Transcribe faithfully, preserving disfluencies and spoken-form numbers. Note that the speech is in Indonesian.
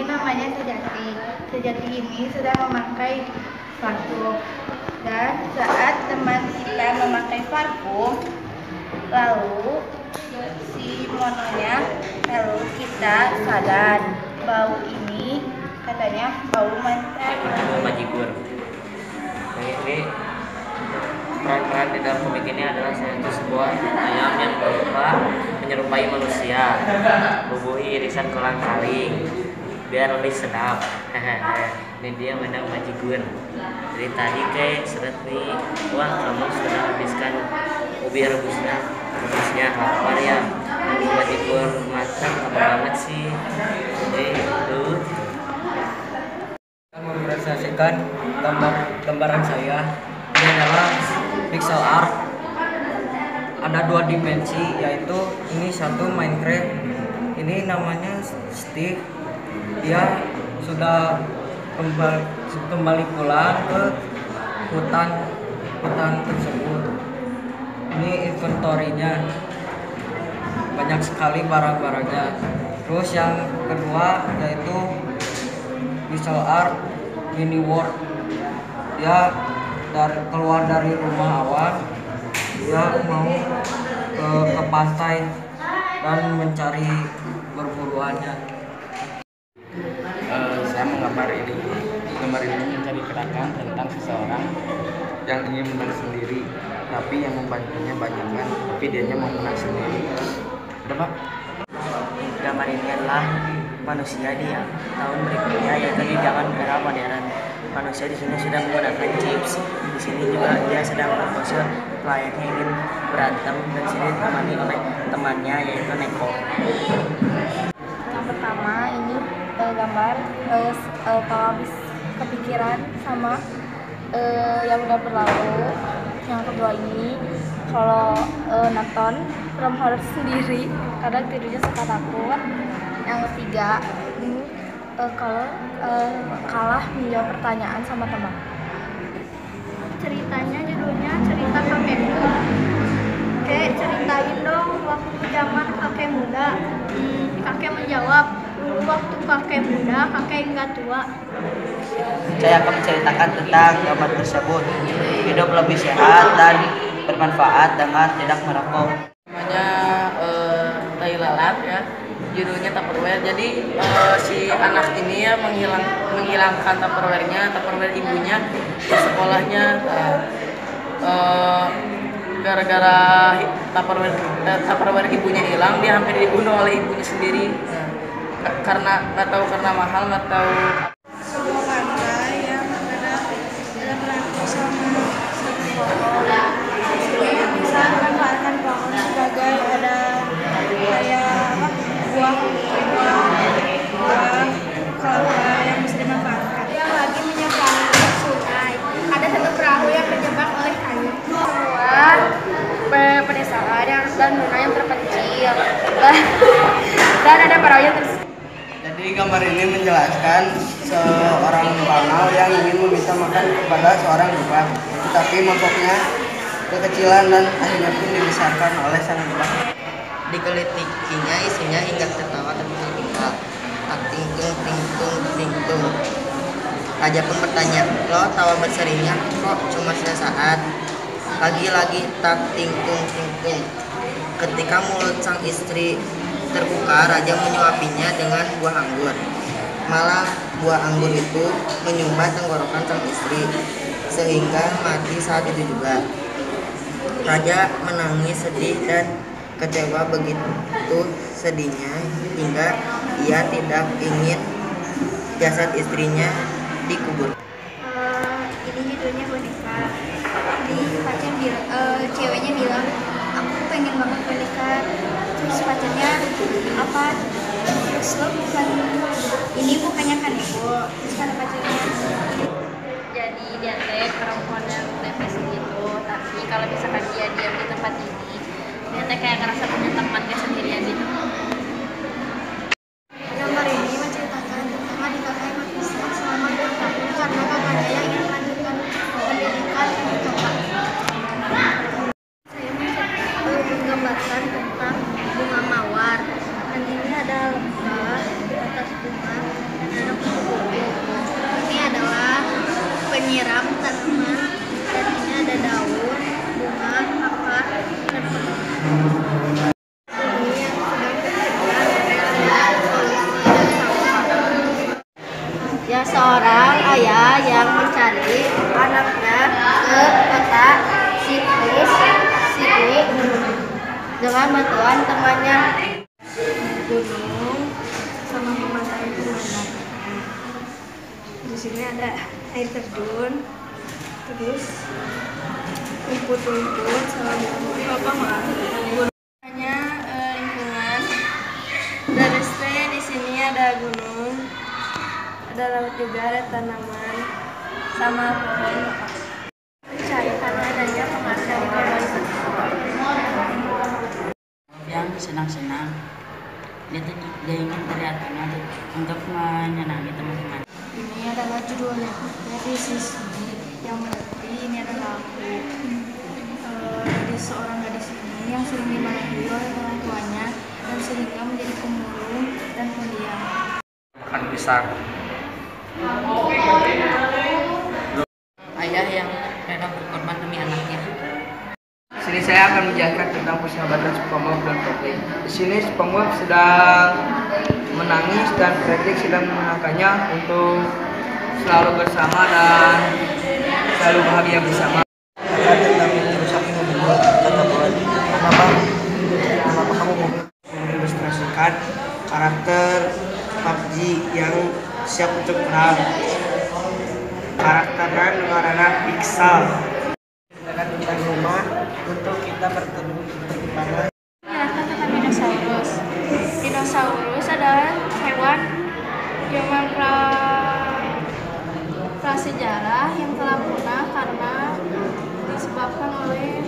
ini namanya Sejati. Sejati ini sudah memakai parfum, dan saat teman kita memakai parfum, lalu si mononya, lalu kita sadar bau ini katanya bau mantan. Bau bajigur. Ini peran-peran di dalam komik ini adalah yaitu sebuah ayam yang berupa menyerupai manusia, bubuhi irisan kolang kaling biar lebih sedap. Ini dia menang bajigur. Jadi tadi kayak seret nih, wah kamu sudah habiskan ubi rebusnya, rebusnya lapar ya. Ini bajigur matang, lama banget sih. Jadi itu merepresentasikan gambar gambaran saya. Ini adalah pixel art, ada dua dimensi, yaitu ini satu Minecraft, ini namanya Steve. Dia sudah kembali, kembali pulang ke hutan hutan tersebut. Ini inventory-nya banyak sekali barang-barangnya. Terus yang kedua yaitu pixel art mini world. Dia dari keluar dari rumah awal, dia mau ke, ke pantai dan mencari berburuannya. Uh, saya menggambar ini. Gambar ini mencari keterangan tentang seseorang yang ingin menang sendiri, tapi yang membantunya banyak kan, tapi dianya mau menang sendiri. Udah Pak? Gambar ini adalah manusia di tahun berikutnya, yaitu di zaman era modern. Manusia di sini sudah menggunakan chips. Di sini juga dia sedang berpose layaknya ingin berantem, dan di sini ditemani oleh temannya yaitu Neko. Yang pertama ini uh, gambar uh, uh, kalau habis kepikiran sama uh, yang udah berlalu. Yang kedua ini kalau uh, nonton film horor sendiri kadang tidurnya suka takut. Yang ketiga ini uh, kalau uh, kalah menjawab pertanyaan sama teman. Ceritanya judulnya cerita kakekku. Oke, ceritain dong waktu zaman kakek muda. Hmm, kakek menjawab, dulu waktu kakek muda, kakek enggak tua. Saya akan menceritakan tentang gambar tersebut. Hidup lebih sehat dan bermanfaat dengan tidak merokok. Namanya uh, tai lalat ya, judulnya Tupperware. Jadi uh, si anak ini ya menghilang menghilangkan Tupperware-nya, Tupperware ibunya di sekolahnya. Uh, uh, gara-gara Tupperware, uh, Tupperware ibunya hilang, dia hampir dibunuh oleh ibunya sendiri. Uh, karena nggak tahu karena mahal, nggak tahu. Sebuah pantai yang ada dalam rangka sama satu pohon. Ini bisa memanfaatkan pohon sebagai ada kayak apa buah buah buah kelapa yang bisa dimanfaatkan. Yang lagi menyeberangi sungai, ada satu perahu yang terjebak oleh kayu. Semua pe- pedesaan yang dan zona yang terpencil dan, dan ada perahu yang tersesat. Jadi gambar ini menjelaskan seorang bangau yang ingin meminta makan kepada seorang lebah, tetapi mangkoknya kekecilan dan akhirnya pun dibesarkan oleh sang lebah. Dikelitikinya isinya hingga tertawa tertinggal. Tak tingtung tingtung tingtung. Raja pun bertanya, lo tawa berserinya kok cuma sesaat? Lagi-lagi tak tingtung tingtung. Ketika mulut sang istri terbuka, raja menyuapinya dengan buah anggur. Malah buah anggur itu menyumbat tenggorokan sang istri, sehingga mati saat itu juga. Raja menangis sedih dan kecewa, begitu sedihnya hingga ia tidak ingin jasad istrinya dikubur. Uh, ini judulnya boneka. Di pacar bilang, uh, ceweknya bilang, aku pengen banget boneka. Terus pacarnya apa? Terus lo bukan ini bukannya kanebo. Terus kata pacarnya. Jadi dia teh perempuan yang depresi gitu. Tapi kalau misalkan dia diam di tempat ini, dia teh kayak ngerasa punya teman kayak sendirian gitu. Gambar ini menceritakan tentang adik kakak yang berpisah selama dua tahun karena kakaknya yang ingin melanjutkan pendidikan di kakak. Saya menggambarkan tentang bunga mawar, dan ini ada lebah di atas bunga. seorang ayah yang mencari anaknya ke kota Sydney, Sydney dengan bantuan temannya. Gunung sama pemandangan pemandangan. Di sini ada air terjun, terus rumput-rumput sama apa mah? Hanya eh, lingkungan. Dari stay di sini ada gunung, ada laut juga, ada tanaman sama pohon. Percaya karena adanya pengaruh dari globalisasi. Yang senang-senang dia tuh dia ingin terlihatnya untuk menyenangi teman-teman. Ini adalah judulnya dari sisi yang berarti ini adalah aku. Eh, gadis seorang gadis ini yang sering dimarahi oleh orang tuanya dan sehingga menjadi pemurung dan pendiam. Makan pisang. Ayah yang rela berkorban demi anaknya. Di sini saya akan menjelaskan tentang persahabatan SpongeBob dan Patrick. Di sini SpongeBob sedang menangis dan Patrick sedang menenangkannya untuk selalu bersama dan selalu bahagia bersama. Tentang rusak mobil, kata Boy, kenapa? Kenapa kamu mau mengilustrasikan karakter P U B G yang siap untuk perang? Karakternya dengan Pixel. Tentang rumah untuk kita bertemu bersama. Menjelaskan tentang dinosaurus. Dinosaurus adalah hewan zaman pra prasejarah yang telah punah karena disebabkan oleh